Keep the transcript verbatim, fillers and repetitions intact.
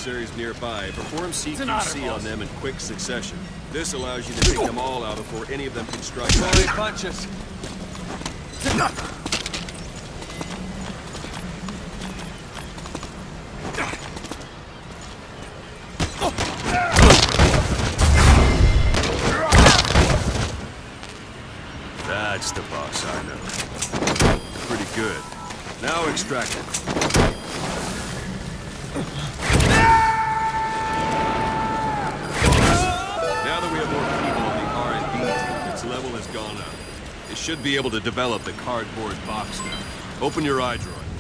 adversaries nearby, perform C Q C on them in quick succession. This allows you to take them all out before any of them can strike back. Punches. That's the boss I know. Pretty good. Now extract it. Now that we have more people on the R and D team, its level has gone up. It should be able to develop the cardboard box now. Open your eye droid.